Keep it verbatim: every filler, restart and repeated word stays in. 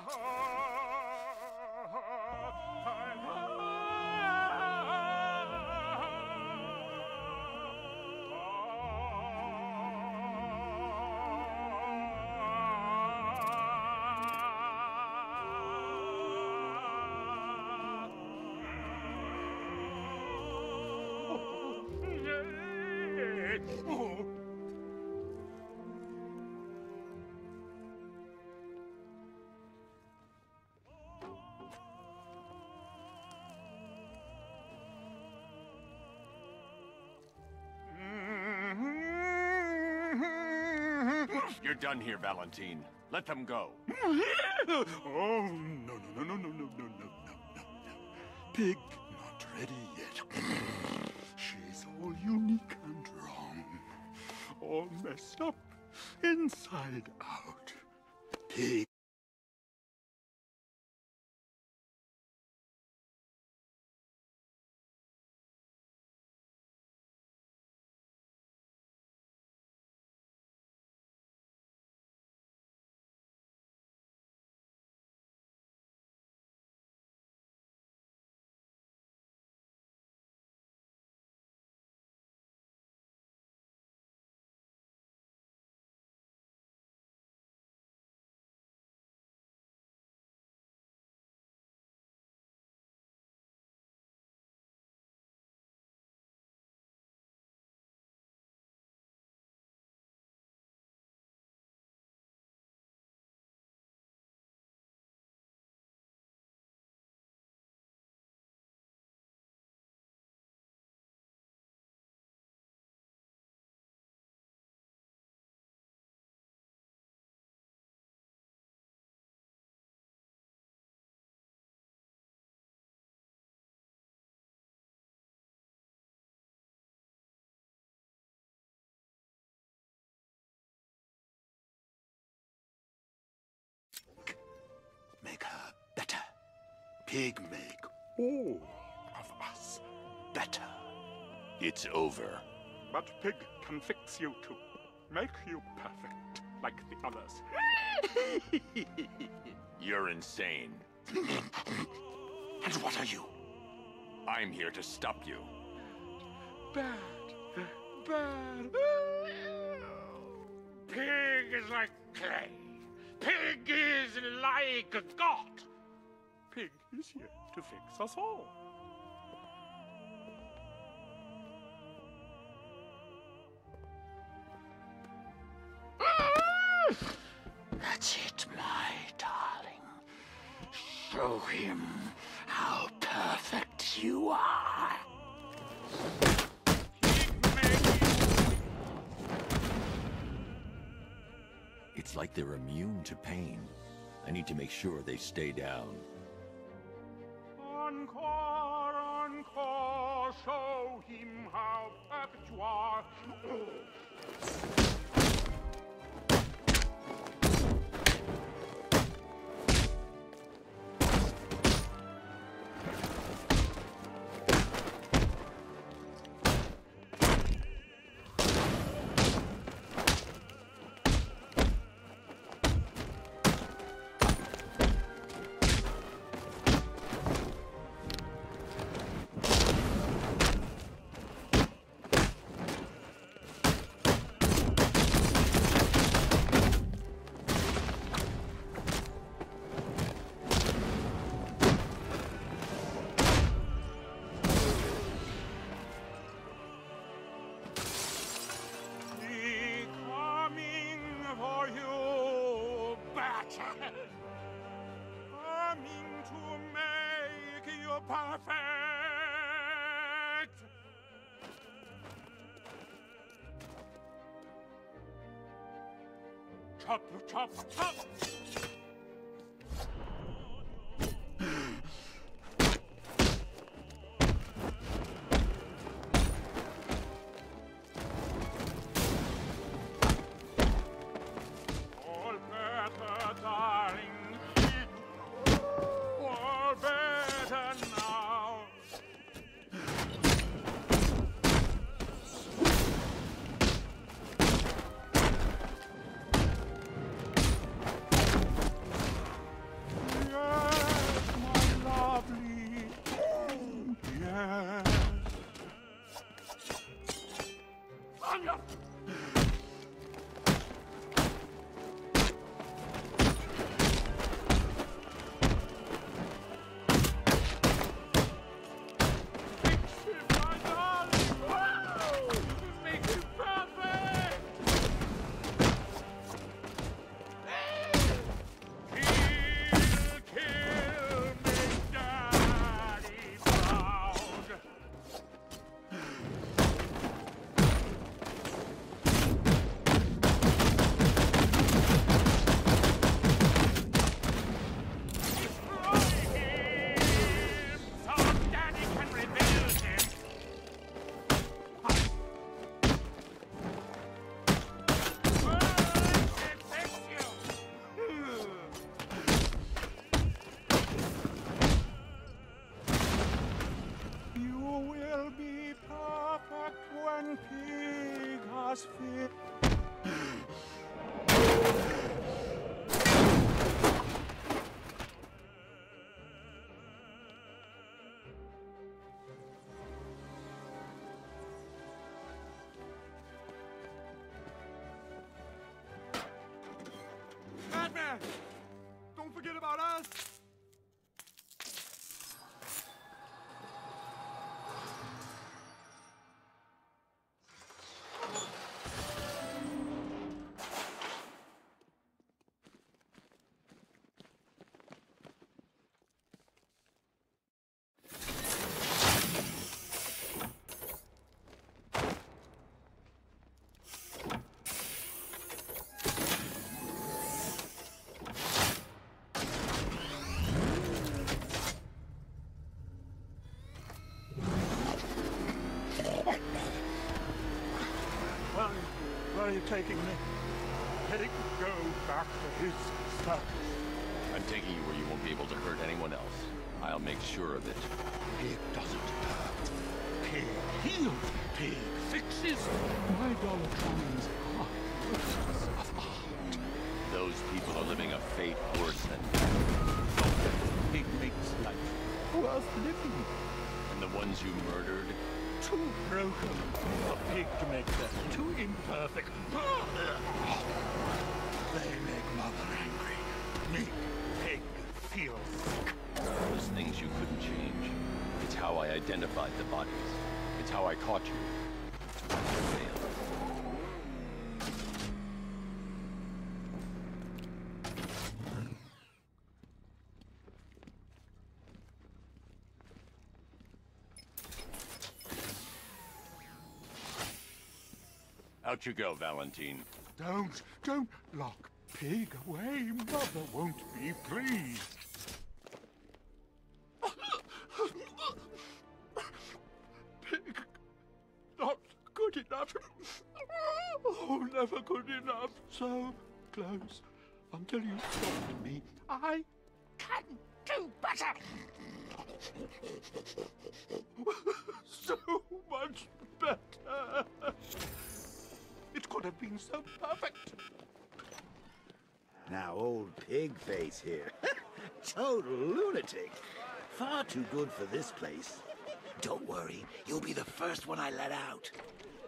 You're done here, Valentine. Let them go. Oh, no, no, no, no, no, no, no, no, no, no. Pig not ready yet. She's all unique and wrong. All messed up, inside out. Pig. Make her better. Pig make all of us better. It's over. But Pig can fix you too. Make you perfect, like the others. You're insane. And what are you? I'm here to stop you. Bad. Bad. Pig is like clay. Pig is like a god. Pig is here to fix us all. That's it, my darling. Show him how perfect you are. It's like they're immune to pain. I need to make sure they stay down. Encore, encore, show him how perfect you are. Coming to make you perfect. Chop, chop, chop. All better, darling. All better now. Batman! Don't forget about us! Where are you taking me? Pig, go back to his stuff. I'm taking you where you won't be able to hurt anyone else. I'll make sure of it. Pig doesn't hurt. Pig heals. Pig fixes. My Dollatron's are works of art. Those people are living a fate worse than death. Pig makes life worth living. And the ones you murdered? Too broken. A pig to make them too imperfect. They make Mother angry. Make Pig feel sick. Those things you couldn't change. It's how I identified the bodies. It's how I caught you. You failed. Out you go, Valentine. Don't, don't lock Pig away. Mother won't be pleased. Pig, not good enough. Oh, never good enough. So close until you stop me. I can do better. So much better. It could have been so perfect. Now old Pigface here. Total lunatic. Far too good for this place. Don't worry, you'll be the first one I let out.